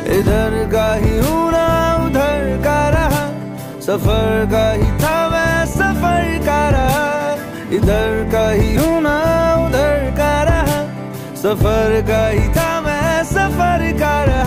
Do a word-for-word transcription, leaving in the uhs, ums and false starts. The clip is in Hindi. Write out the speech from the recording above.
इधर का ही हूँ ना उधर का रहा, सफर का ही था मैं सफर का रहा। इधर का ही हूँ ना उधर का रहा, सफर का ही था मैं सफर का रहा।